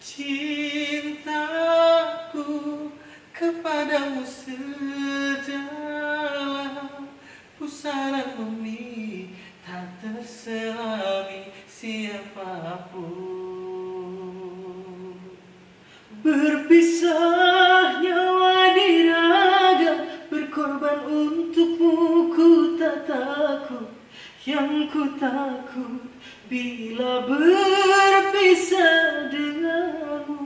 Cintaku kepadamu sedalam pusaran bumi, tak terselami siapapun. Berpisah nyawa di raga, berkorban untukmu ku tak takut. Yang ku takut bila berpisah denganmu.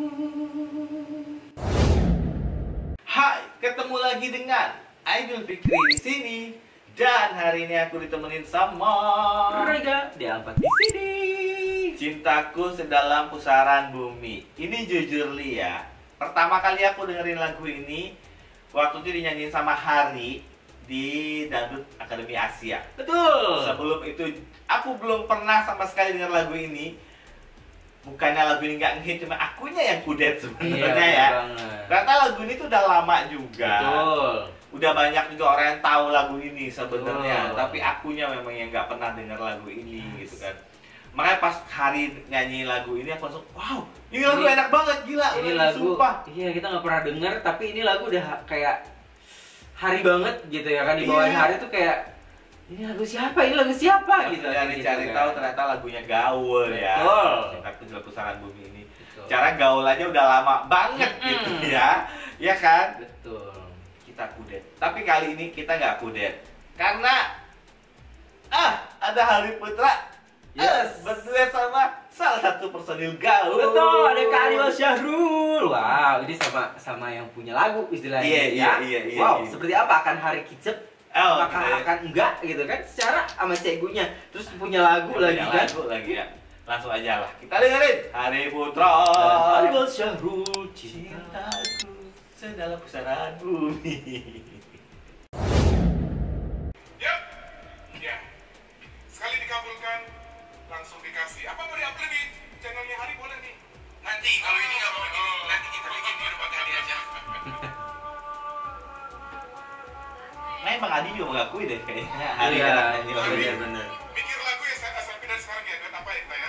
Hai, ketemu lagi dengan Aidil Fikri di sini. Dan hari ini aku ditemenin sama Rega diangkat di sini. Cintaku Sedalam Pusaran Bumi. Ini jujur Li ya, pertama kali aku dengerin lagu ini waktu itu dinyanyiin sama Hari di Dangdut Akademi Asia. Betul. Sebelum itu aku belum pernah sama sekali denger lagu ini. Bukannya lagu ini nggak ngehit, cuma akunya yang kudet sebenarnya ya. Ternyata lagu ini tuh udah lama juga. Betul. Udah banyak juga orang yang tahu lagu ini sebenarnya, tapi akunya memang yang nggak pernah denger lagu ini gitu kan. Makanya pas Hari nyanyi lagu ini aku langsung, wow, ini lagu enak banget, gila. Ini lagu, sumpah. iya kita nggak pernah denger, tapi ini lagu udah kayak Hari banget gitu ya kan, di bawahnya Hari tuh kayak ini lagu siapa? Ini lagu siapa? Gitu. Cari tahu ternyata lagunya gaul ya. Betul. Cintaku Sedalam Pusaran Bumi ini. Betul. Cara gaul aja udah lama banget gitu ya. Ya kan? Betul. Kita kudet. Tapi kali ini kita nggak kudet. Karena ada Hari Putra. Yes. Berduet sama salah satu personil gaul. Betul, ada Kak Adil Syahrul. Wow, ini sama yang punya lagu istilahnya. Iya. Wow, seperti apa akan Hari Kicep? Apakah gitu ya. akan enggak gitu kan? Secara sama cegunya, terus punya lagu lagi kan? Lagu lagi ya. Langsung aja lah. Kita dengerin Hari Putra. Adil Syahrul, Cintaku Sedalam Pusaran Bumi. Ya, sekali dikabulkan, langsung dikasih. Apa mau diupload di channelnya Hari boleh nih? Nanti, kalau ini nggak boleh gini, nanti kita bikin di rumah Hari aja. Nah, Bang Adi juga mengakui deh kayaknya Hari Iya, kan nyanyi lagu ini. bener. Mikir lagu ya, saya asal dari sekarang ya, duet apa ya kita ya?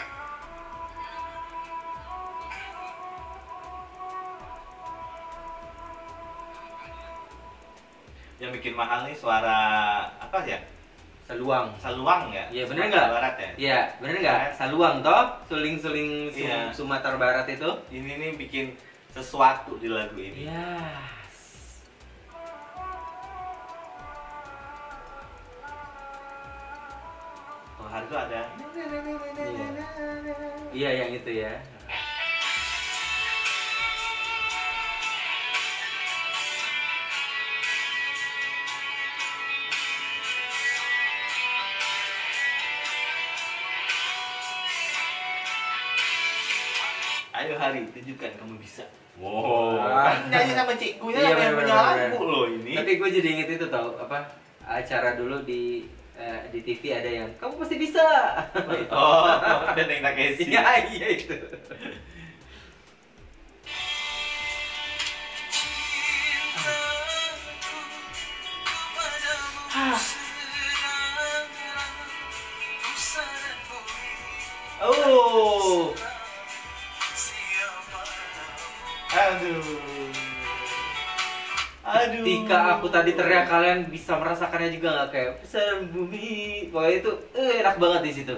Yang bikin mahal nih suara apa ya? Saluang. Saluang ya? Iya bener Sumatera nggak? Barat ya? Iya bener nggak? Saluang toh, suling-suling Iya. Sumatera Barat itu. Ini nih bikin sesuatu di lagu ini. Iya. Oh, Hari tuh ada. Iya yang itu ya. Ayo Hari, tunjukkan kamu bisa. Wow. Kan nyanyi sama cikgunya Iya, yang punya bener. lagu loh ini. Tapi gue jadi inget itu tau apa acara dulu di TV ada yang kamu pasti bisa. Oh, dan yang Takeshi. Iya itu. Oh. Aduh. Ketika aku tadi teriak kalian bisa merasakannya juga nggak kayak pusaran bumi. Pokoknya itu enak banget di situ.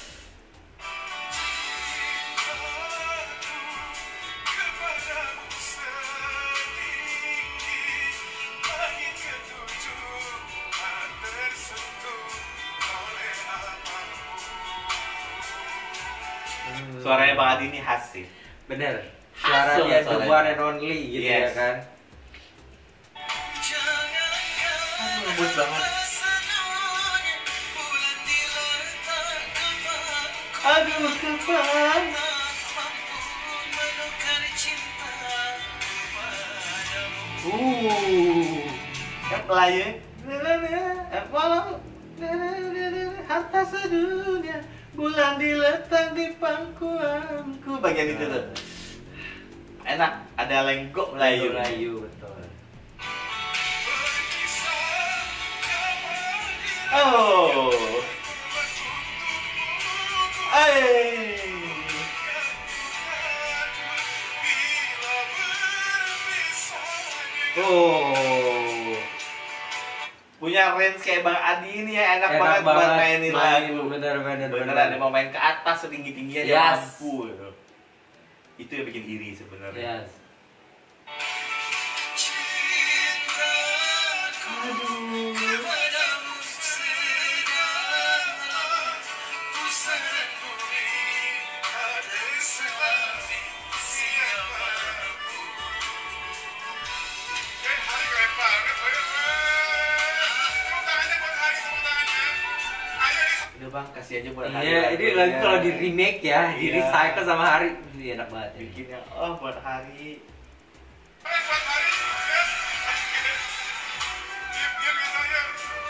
Suaranya Bang Adi ini khas sih. Bener. Suara Khas dia the suaranya. one and only gitu ya Yes. kan. Lembut banget. Aduh kepala. Yang Melayu. Walau harta sedunia, bulan diletak di pangkuanku. Bagian itu tuh. Enak, ada lenggok Melayu. Melayu betul. Oh. Oh. Punya range kayak Bang Adi ini ya, enak banget buat mainin lagu. Bener. Beneran mau main ke atas setinggi-tingginya dia Yes. mampu gitu. Itu yang bikin iri sebenarnya. Yes. Hari keren banget, tepuk tangannya buat Hari, tepuk tangannya. Ayo nih. Udah Bang, kasih aja buat Hari. Iya, ini lagu kalau di remake ya, di Iya. recycle sama Hari, ini enak banget. Ini. Bikinnya buat Hari. Buat Hari, ya. Diam ya saya.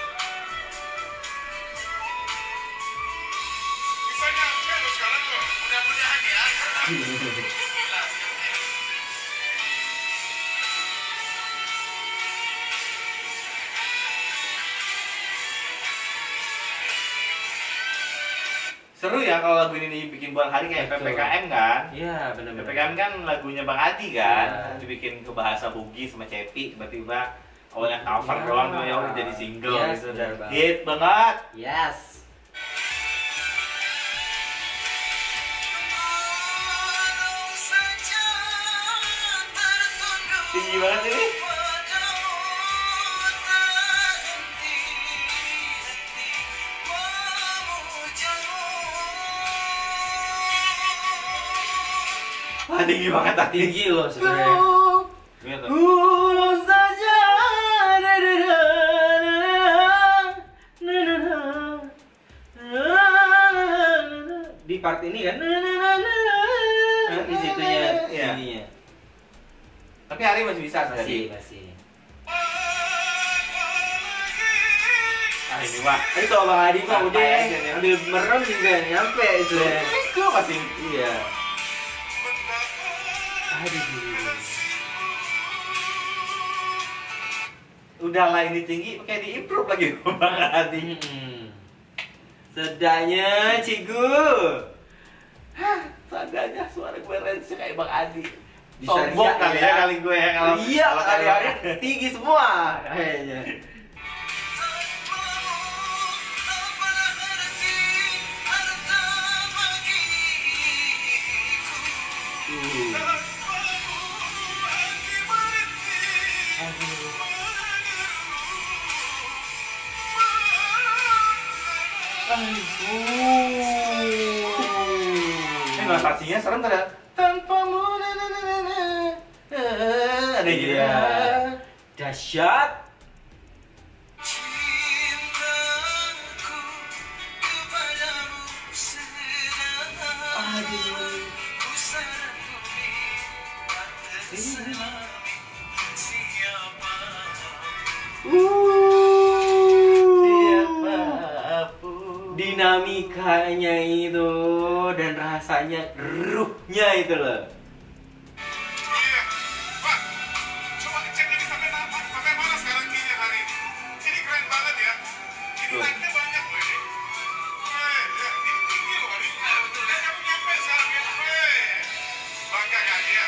Bisa nyampe lo sekarang lo. Mudah-mudahan ya. Seru ya kalau lagu ini dibikin buat Hari kayak Betul. PPKM kan. Iya, benar-benar. PPKM kan lagunya Bang Adi kan, Iya. dibikin ke bahasa Bugis sama Cepi, tiba-tiba awalnya cover Iya. doang tuh ya udah jadi single Yes, gitu benar dan banget. hit banget. Yes. Tinggi banget ini. Wah, tinggi banget tadi. Tinggi loh sebenarnya. Gitu. Tulus saja. Di part ini kan. Di situnya Iya. ininya. Tapi Hari masih bisa sih. Masih. Ah ini Wak. Tapi kalau Bang Adi mah udah Santai aja nih. ambil merem juga nyampe itu. Itu masih Iya. Aduh. udahlah ini tinggi kayak di-improve lagi Bang Adi. Sedanya Cigu. Seadanya suara gue range kayak Bang Adi. Bisa Sombong lihat kali ya. ya kali gue ya kalau Iya, kalau hari-hari tinggi semua kayaknya. Ini notasinya serem kan? Tanpamu ada gitu Iya. ya. Dahsyat. Siapapun. Dinamikanya itu dan rasanya ruhnya itu loh. Iya. Pak, coba cek ini sampai mana sekarang kayaknya Hari ini. Ini keren banget ya. Ini like-nya banyak loh ini. Ya, ini tinggi loh Hari. Dan kamu nyampe sekarang ya. Bangga gak dia?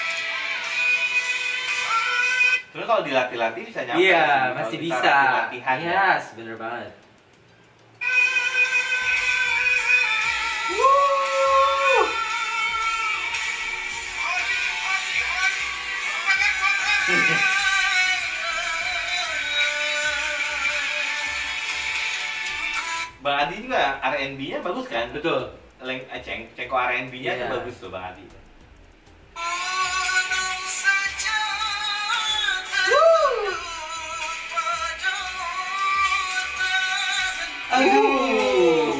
Terus kalau dilatih-latih bisa nyampe. Iya, sih. Kalau masih kita bisa. Latihan ya. Yes, bener banget. Bang Adi juga R&B-nya bagus kan? Betul. Cengko R&B-nya Iya. tuh bagus tuh Bang Adi. Aduh.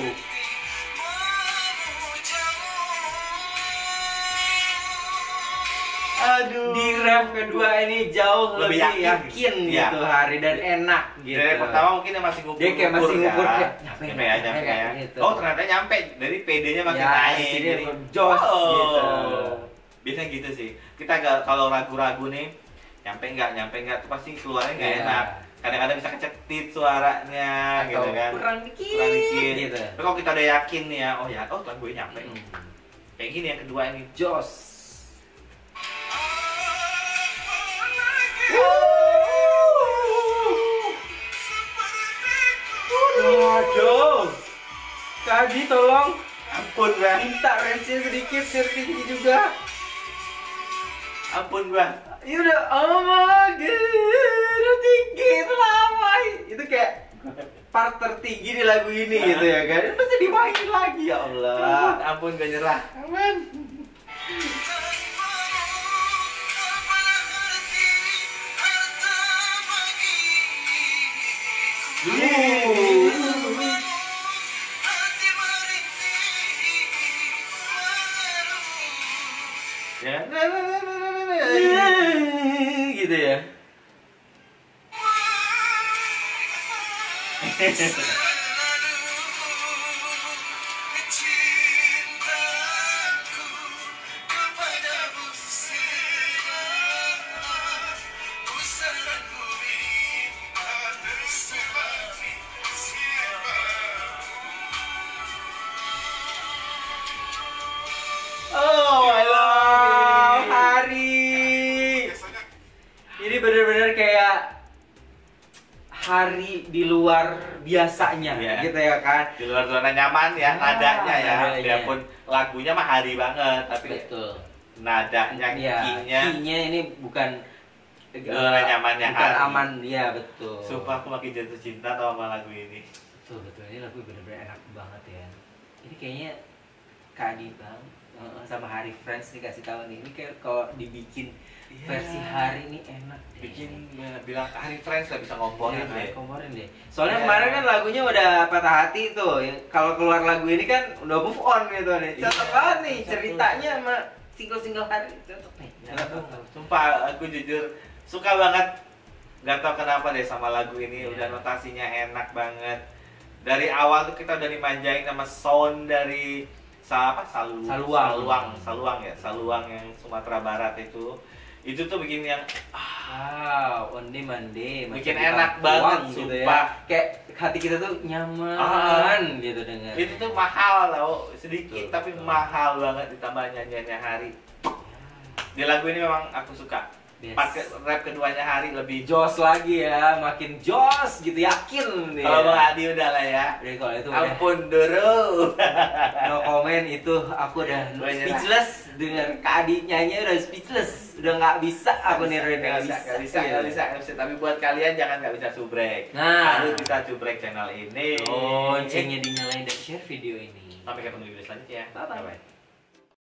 Aduh. Di rap kedua ini jauh Lebih lebih yakin. yakin Iya. gitu Hari dan enak gitu. Dari pertama mungkin dia masih ngukur. Dia kayak masih ngukur, kan? kayak, nyampe Nyampe nggak, ya, nyampe nyampe nggak, ya. gitu. Oh ternyata nyampe. Dari PD-nya makin Ya, naik. sini Jadi, jos oh. gitu. Biasanya gitu sih. Kita kalau ragu-ragu nih, nyampe nggak, tuh pasti keluarnya nggak Iya. enak. Kadang-kadang bisa kecetit suaranya, Atau gitu kan. kurang dikit, Kurang dikit. gitu. Tapi kalau kita udah yakin nih ya, oh tuh gue nyampe. Kayak gini yang kedua ini. Jos. tinggi tolong. Ampun gua. Minta range-nya sedikit biar tinggi juga. Ampun gua. Ya udah, oh my god, udah tinggi itu lama. Itu kayak part tertinggi di lagu ini gitu ya kan. Itu bisa dimainin lagi ya Allah. Ampun gak nyerah. Aman. Ya, Gitu ya. Oh, I love it. Hari. Ini bener-bener kayak hari di luar biasanya, Iya. gitu ya kan? Di luar zona nyaman ya, nadanya ya. nadanya. Biarpun lagunya mah hari banget, tapi Betul. nadanya, Iya, key-nya key-nya ini bukan zona nyamannya bukan hari. aman, ya betul. Sumpah aku makin jatuh cinta tau sama lagu ini. Betul betul, ini lagu bener-bener enak banget ya. Ini kayaknya Kak Adi Bang sama Hari Friends dikasih tahu nih. Ini kayak kalau dibikin Iya. versi hari ini enak deh. Bikin bilang ke Hari Friends gak bisa ngomporin Iya, deh. komporin deh. Soalnya Iya. kemarin kan lagunya udah patah hati tuh. Kalau keluar lagu ini kan udah move on gitu nih. Cocok Iya, banget nih cocok. ceritanya sama single-single hari. Cocok nih. Sumpah aku jujur suka banget. Gak tau kenapa deh sama lagu ini. Iya. Udah notasinya enak banget. Dari awal tuh kita udah dimanjain sama sound dari Saluang yang Sumatera Barat itu tuh bikin yang Wow, onde mande, Bikin macam enak kita banget, tuang gitu sumpah. ya. Kayak hati kita tuh nyaman gitu dengar. itu tuh mahal tau, sedikit Betul, tapi betul. mahal banget ditambah nyanyiannya Hari. Di lagu ini memang aku suka. Yes. Part rap keduanya Hari lebih Jos lagi ya, makin jos gitu, yakin nih. kalau Bang Adi udah lah ya. Jadi kalau itu udah Ampun dulu. no comment, itu aku udah Gua nyerah. speechless dengar Kak Adi nyanyi, udah speechless, udah nggak bisa aku niruin, Nggak bisa. Tapi buat kalian jangan nggak bisa subrek. Nah. Harus bisa subrek channel ini. Loncengnya dinyalain dan share video ini. Sampai ketemu di video selanjutnya. Bye-bye. Bye-bye.